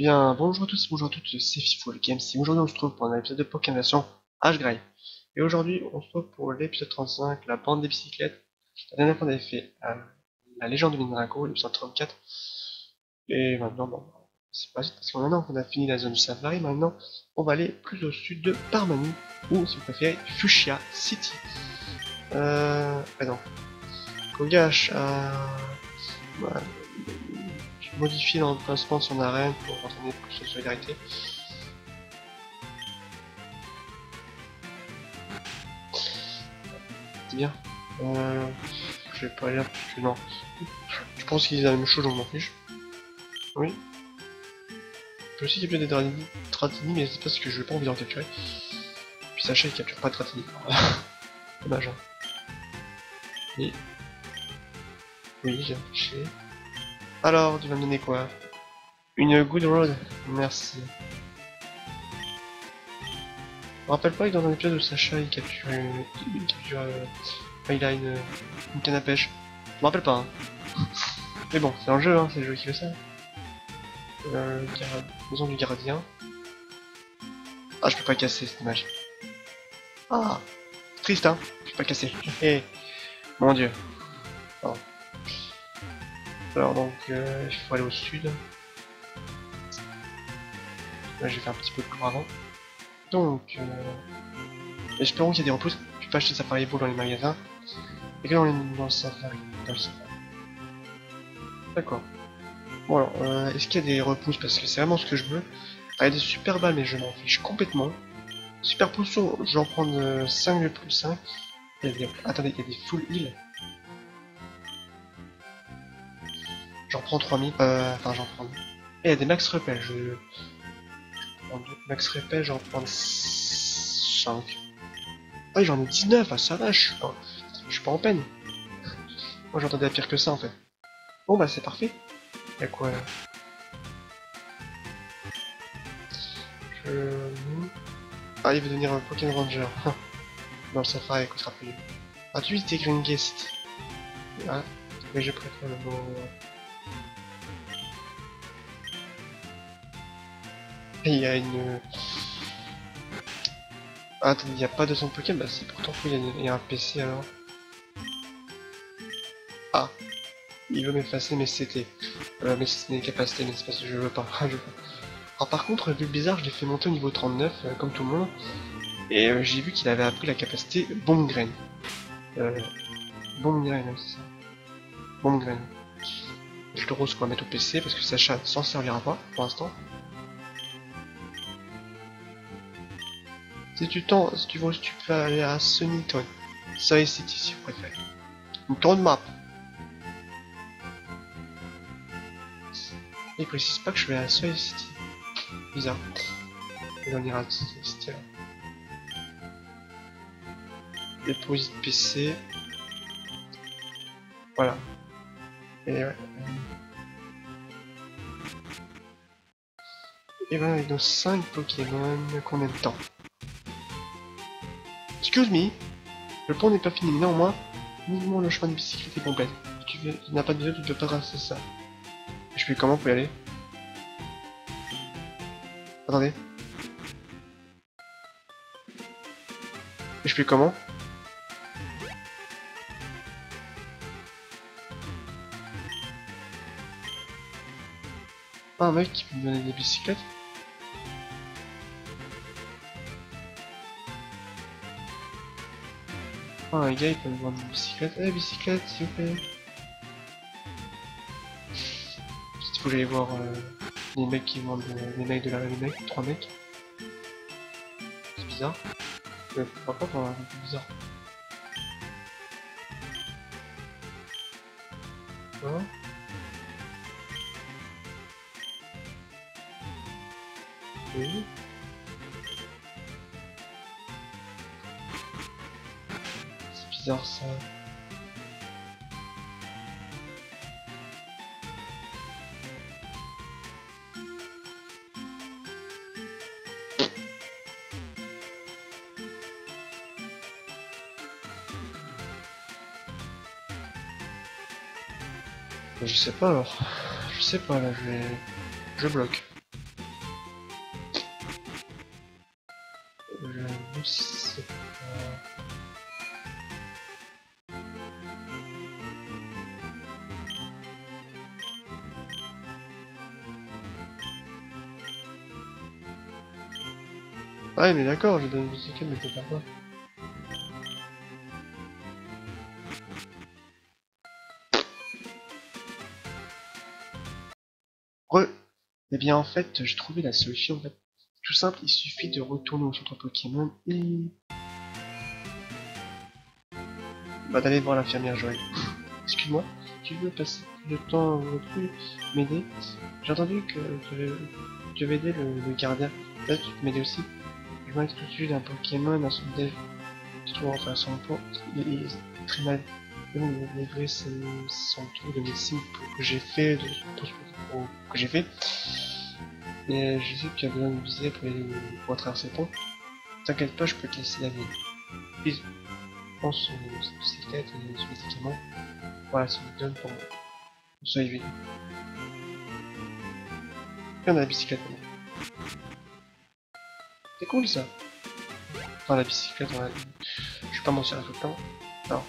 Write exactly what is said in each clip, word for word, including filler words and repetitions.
Bien, bonjour à tous, bonjour à toutes, c'est Fifo le Games. Et aujourd'hui on se trouve pour un épisode de Pokémon version H-Grey. Et aujourd'hui on se trouve pour l'épisode trente-cinq, la bande des bicyclettes. La dernière fois on avait fait euh, la légende de Minrago, l'épisode trente-quatre. Et maintenant, bon, c'est pas juste parce que maintenant qu'on a fini la zone Safari, maintenant on va aller plus au sud de Parmanie, ou si vous préférez, Fuchsia City. Euh. Ah non. Kogash a voilà, modifié l'emplacement de son arène pour entraîner plus de solidarité. C'est bien. Euh, je vais pas lire parce que non. Je pense qu'ils disent la même chose, donc je m'en fiche. Oui. Je peux aussi capturer des Dratini, Dratini, mais c'est parce que je n'ai pas envie d'en capturer. Puis sachez qu'il capture pas de Dratini. Dommage. Hein. Oui. Oui, j'ai affiché. Alors, tu vas me donner quoi? Une good road. Merci. Je me rappelle pas que dans un épisode où Sacha il capture une. Il capture. Euh, enfin, il a une. Une canne à pêche. Je me rappelle pas. Hein. Mais bon, c'est un jeu, hein, c'est le jeu qui fait ça. Euh, maison du gardien. Ah, je peux pas casser cette image. Ah, triste, hein. Je peux pas casser. Eh, mon dieu. Oh. Alors donc, euh, il faut aller au sud. Là, je vais faire un petit peu de tour avant. Donc, euh, espérons qu'il y a des repousses. Tu peux acheter Safari Ball dans les magasins. Et que dans, les, dans le Safari. Dans le Safari. D'accord. Bon alors, euh, est-ce qu'il y a des repousses? Parce que c'est vraiment ce que je veux. Ah, il y a des super balles, mais je m'en fiche complètement. Super potion, je vais en prendre euh, cinq de plus cinq. Il y a des... Attendez, il y a des full heal. J'en prends trois mille. Euh, enfin, j'en prends. Et il y a des max repel. Je. je prends deux. Max repel, j'en prends cinq. Ah, j'en ai dix-neuf. Ah, ça va, je suis pas, je suis pas en peine. Moi, j'entendais pire que ça en fait. Bon, bah, c'est parfait. Y'a quoi là? Je. Ah, il veut devenir un Pokémon Ranger. Dans le Safari, il coûtera plus. Ah, tu dis Green Guest. Ah, mais je préfère le mot. Il y a une. Ah, attendez, il n'y a pas de son Pokémon, bah c'est pourtant il y, a une... il y a un P C alors. Ah, il veut m'effacer mes C T. Euh, mes, mes capacités, mais c'est parce que je veux pas. je veux pas. Alors par contre, le bizarre, je l'ai fait monter au niveau trente-neuf, euh, comme tout le monde. Et euh, j'ai vu qu'il avait appris la capacité Bombe Graine. Euh, Bombe Graine, hein, c'est ça. Bombe Graine. Je le rose quoi, mettre au P C parce que Sacha s'en servira pas pour l'instant. Si tu tends, si tu veux, tu peux aller à Sunnyton. Soy City si vous préférez. Une grande map. Il précise pas que je vais à Soy City. Bizarre. Et on ira à Soy City là. Déposit P C. Voilà. Et ouais. Et ben avec nos cinq Pokémon, combien de temps? Excuse me, le pont n'est pas fini, néanmoins, mouvement le chemin de bicyclette est complet. Si tu n'as pas de vélo, tu ne peux pas traverser ça. Je fais comment pour y aller? Attendez. Je fais comment? Ah, un mec qui peut me donner des bicyclettes? Ah, un gars il peut me vendre des bicyclettes. Eh, bicyclette, s'il vous plaît. Il faut que j'aille voir euh, les mecs qui vendent euh, les mecs de la les mecs, trois mecs. C'est bizarre. Mais pourquoi pas, c'est un peu bizarre. Voilà. Oui. C'est bizarre ça. Je sais pas alors. Je sais pas là, je vais. Je bloque. contre, c'est pas... Ah ouais, mais d'accord, je donne une bicyclette, mais c'est pas quoi. Re... Eh bien, en fait, j'ai trouvé la solution, en fait. Tout simple, il suffit de retourner au centre Pokémon et... Bah, d'aller voir l'infirmière Joël. Excuse-moi, tu veux passer plus de temps plus m'aider? J'ai entendu que tu avais aidé le, le gardien. Là, tu peux m'aider aussi. Je m'inquiète tout de suite d'un Pokémon à son dev. Tu trouves enfin son pot. Il est très mal. Il m'a livré son tour de médecine pour que j'ai fait. De, pour, pour, que j'ai fait. Et je sais que tu as besoin de viser pour, pour traverser le pont. T'inquiète pas, je peux te laisser la vie. Please, prends son bicyclette et son médicament. Voilà, ça me donne pour moi. Soyez vite. Et on a la bicyclette maintenant. C'est cool ça. Enfin, la bicyclette, on a... je vais pas m'en servir tout le temps. Non.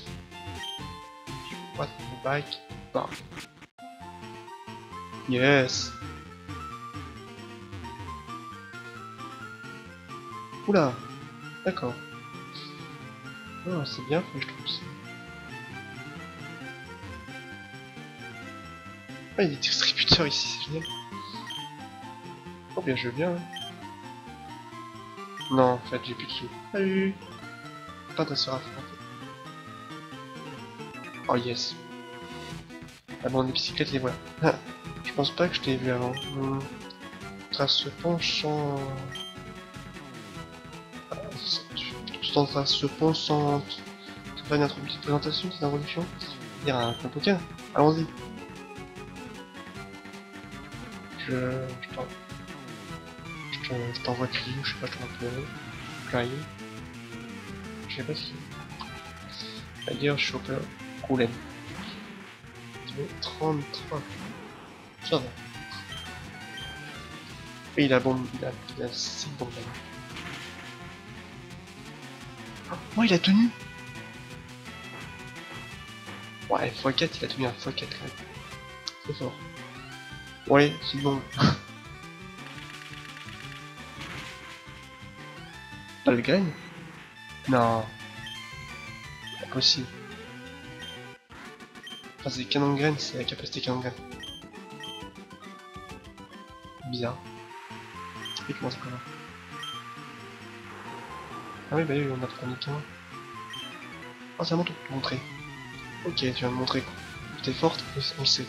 What the bike? Bah. Yes. Oula. D'accord. Oh, c'est bien fait, je trouve ça. Ah, il y a des distributeurs ici, c'est génial. Oh, bien, je veux bien. Hein. Non, en fait, j'ai plus de sous. Salut. Pas ta sœur affrontée. Oh, yes. Ah bon, les bicyclettes, les voilà. Je pense pas que je t'ai vu avant. Hmm. Trace ce pont sans... Tu t'en traces ce pont sans... Tu faire une petite présentation de cette introduction. Dire un, un Pokémon. Allons-y. Je... Je t'en... Je t'envoie Clio, je sais pas, je t'envoie pleurer. Clio. Je sais pas si... D'ailleurs, Chopper. Coulen. trente-trois. Ça va. Et il a bon... Il a... Il a six bombes. Oh, il a tenu. Ouais, fois quatre, il a tenu un fois quatre quand même. C'est fort. Ouais, c'est bon. Pas le gagne? Non. Pas possible. Enfin, c'est canon de graines, c'est la capacité canon de graines. Bizarre. Et comment ça comment? Ah oui, bah oui, on a pris un temps. Ah, c'est à mon tour de te montrer. Ok, tu vas me montrer quoi. T'es forte, on le sait.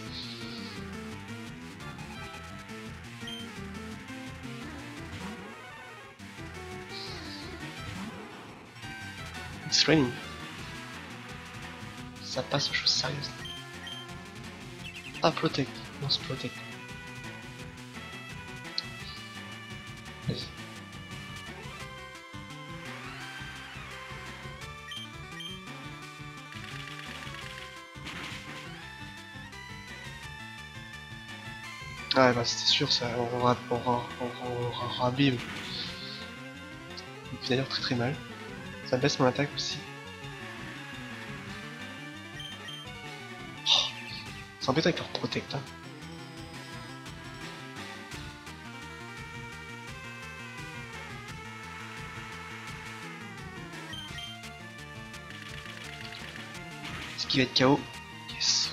It's raining. Ça passe aux choses sérieuses. Ah, protect. Non, c'est protect. Vas-y. Ah bah c'était sûr ça, on aura on aura on aura bim. Il fait d'ailleurs très très mal. Ça baisse mon attaque aussi. Oh, c'est embêtant avec leur protect hein. Ce qui va être K O. Yes.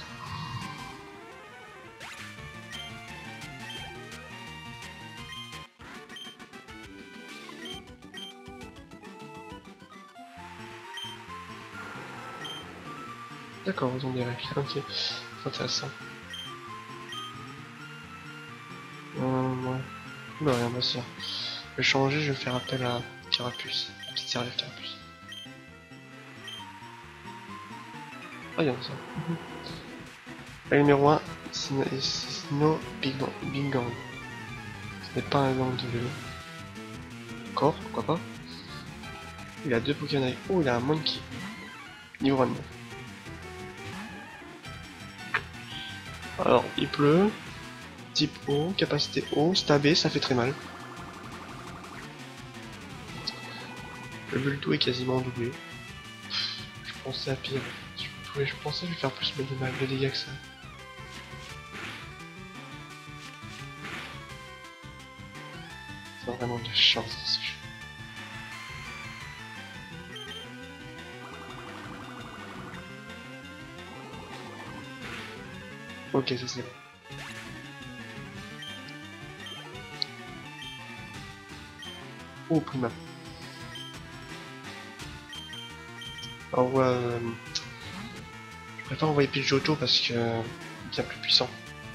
D'accord, ils ont des règles. Ok, c'est intéressant. Euh, ouais. Oula, rien ma soeur. Je vais changer, je vais faire appel à Carapuce. La petite serveur Carapuce. Ah, il y a ça. Mm-hmm. Règle numéro un, Sino Big Gang. Ce n'est pas un gang de vélo. D'accord, pourquoi pas. Il a deux Pokémon. Oh, il a un Monkey. Niveau vingt-neuf. Alors, il pleut. Type eau, capacité eau, stabé, ça fait très mal. Le bulto est quasiment doublé. Je pensais à pire. Je, pouvais, je pensais lui faire plus de mal de dégâts que ça. C'est vraiment de la chance dans ce jeu. Ok, ça c'est bon. Oh, prima. Alors, euh, je préfère envoyer Pidgeotto parce que euh, il est bien plus puissant.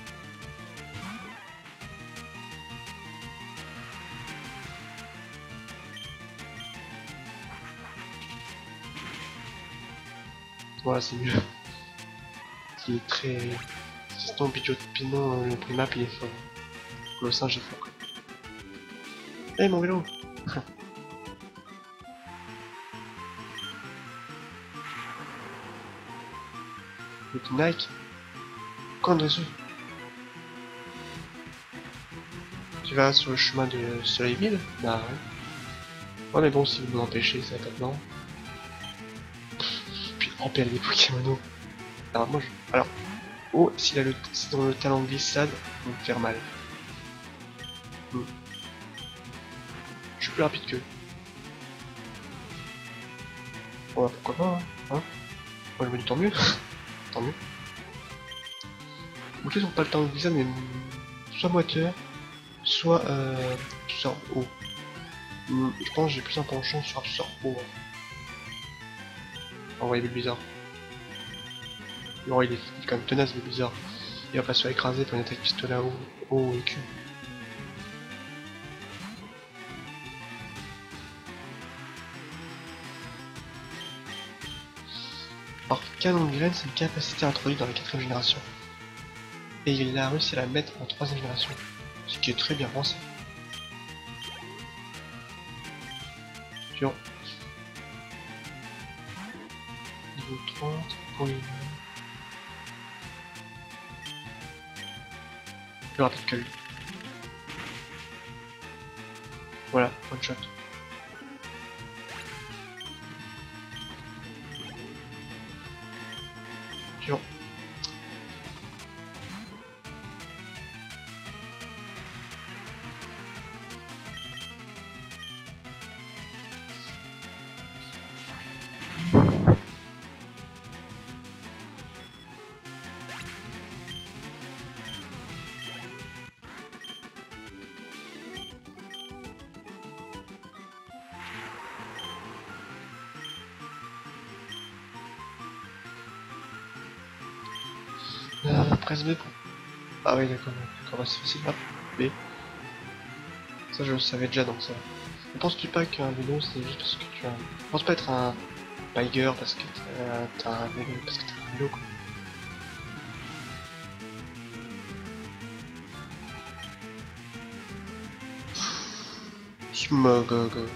Voilà, c'est mieux. Il est très... Sinon, Pidgeotto, Pinot, le Primap, il est fort. Le singe est fort. Eh, hey, mon vélo. Le Nike. Quand de Tu vas sur le chemin de Soleilville? Bah ouais. Ouais, mais bon, si vous m'empêchez, ça va pas dedans. Puis empêcher les Pokémonos. Alors, moi, je... Alors, oh, s'il a le... si dans le talent glissade, on va me faire mal. Hmm. Je suis plus rapide qu'eux. Bon, bah, pourquoi pas, hein, hein. Moi, je me dis tant mieux. Tant mieux. Donc, ils ont pas le talent glissade, mais soit moteur, soit euh, absorbe eau. Hmm, je pense que j'ai plus un penchant sur absorbe eau. Hein. Oh, ouais, il est bizarre. Non, il est, il est quand même tenace, mais bizarre. Il va pas se faire écraser par une attaque pistolet à eau, eau et cul. Alors, canon de graine, c'est une capacité introduite dans la quatrième génération. Et il a réussi à la mettre en troisième génération. Ce qui est très bien pensé. Sur niveau trente pour les... Plus rapide que lui. Voilà, one shot. Sur. Euh, presse B pour... Ah oui, d'accord, d'accord, c'est facile. Hop, B. Ça, je le savais déjà, donc ça. Ne penses-tu pas qu'un vélo, c'est juste parce que tu as... Je pense pas être un biker parce que t'as un vélo, parce que t'as un vélo, quoi. Smog.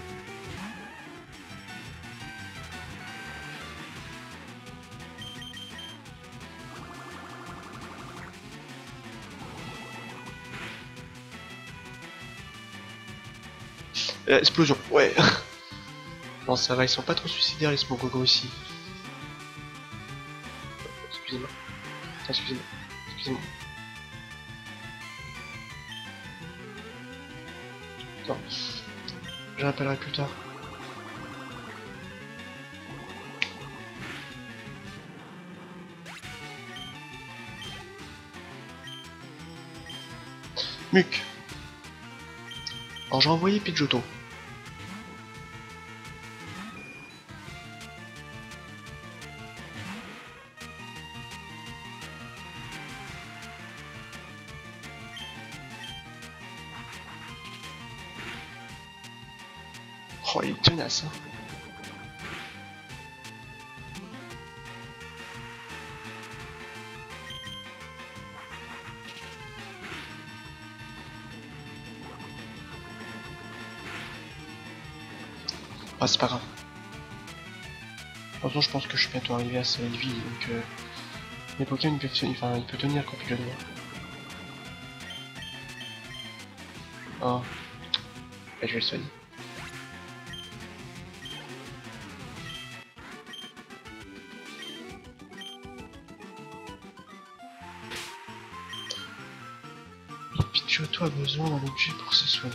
Euh, explosion, ouais. Bon, ça va, ils sont pas trop suicidaires les Smogogo ici. Excusez-moi. Excusez-moi. Excusez-moi. Non. Je rappellerai plus tard. Muc. Alors j'ai envoyé Pidgeotto. Oh, il est tenace, hein. Ah, c'est pas grave. De toute façon, je pense que je suis bientôt arrivé à sa vie, donc euh, les Pokémon ils peuvent tenir, enfin, il peut tenir quand il le doit. Oh, bah, je vais le soigner. Naruto a besoin d'un objet pour se soigner.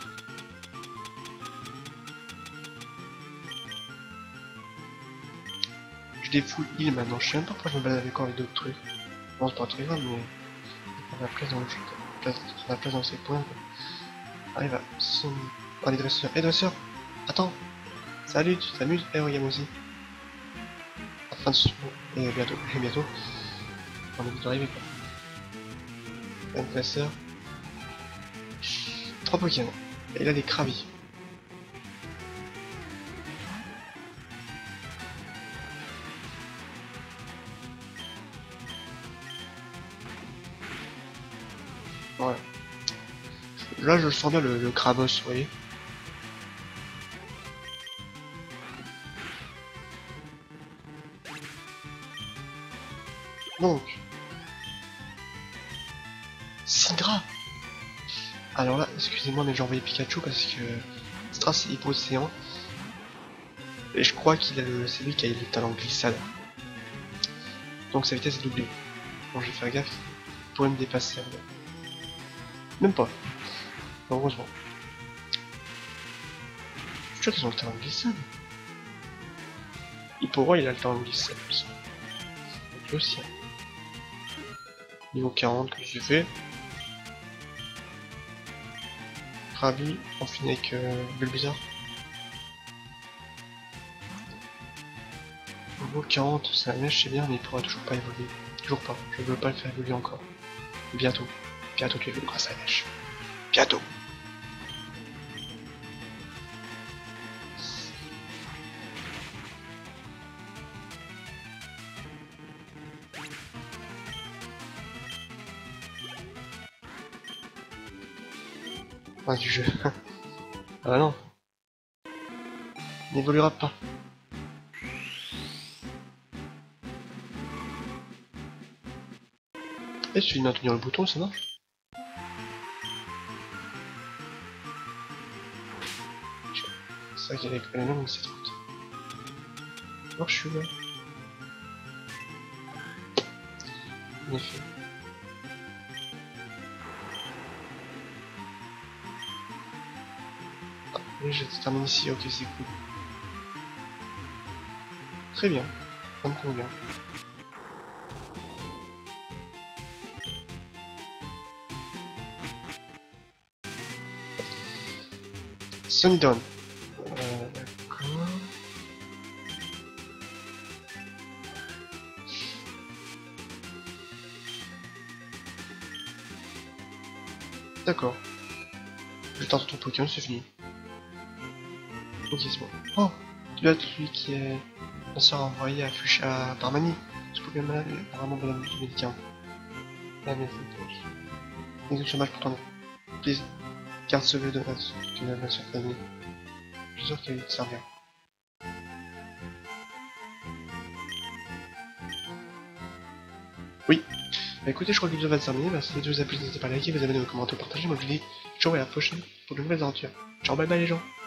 Je défoule il maintenant, je sais même pas pourquoi je me balade avec encore avec d'autres trucs. Bon, c'est pas très grave, mais on a la place dans le jeu, place, la place dans ces points. Arrive à son... Oh, les dresseurs. Eh, dresseurs, attends. Salut, tu t'amuses? Eh, regarde aussi. En train de se... Et bientôt, et bientôt. On est vite arrivé, quoi. Un dresseur. Trois Pokémon. Et là, des Krabi. Ouais. Là, je sens bien le, le Krabos, vous voyez. Donc. Sidra. Alors là, excusez-moi, mais j'ai envoyé Pikachu parce que Sidra, c'est hypo-océan. Et je crois qu'il a le... c'est lui qui a le talent glissade. Donc sa vitesse est doublée. Bon, je vais faire gaffe. Il pourrait me dépasser. Hein. Même pas. Heureusement. Je suis sûr qu'ils ont le talent glissade. Hippo il a le talent glissade. Donc lui aussi. Hein. Niveau quarante que j'ai fait. Krabi, on finit avec euh, Bulbizarre. Niveau quarante, c'est la neige, c'est bien, mais il pourra toujours pas évoluer. Toujours pas, je veux pas le faire évoluer encore. Bientôt. Bientôt tu évolues grâce à la neige. Bientôt. Ah, du jeu. Ah bah non. Il n'évoluera pas. Et il suffit de maintenir le bouton, ça marche. C'est vrai qu'il y a la langue, c'est trente. Alors je suis là. En effet. Ah, oui, je termine ici, ok, c'est cool. Très bien, ça me convient. Sundown. Euh, d'accord. D'accord. Je tente ton Pokémon, c'est fini. Ok, c'est bon. Oh, tu dois être celui qui est la sœur envoyée à Fuchsia par Mani. Ce Pokémon malade est apparemment besoin de médicaments. La médecine. N'existe sur match pour ton please. Garde ce vœu de la que la nation t'a donné. Je suis sûr qu'il va te servir. Oui. Bah écoutez, je crois que le vidéo va se terminer. Bah, si la vidéo vous a plu, n'hésitez pas à liker, vous abonner, vous commenter, partager. Moi je vous dis ciao et à la prochaine pour de nouvelles aventures. Ciao, bye bye les gens.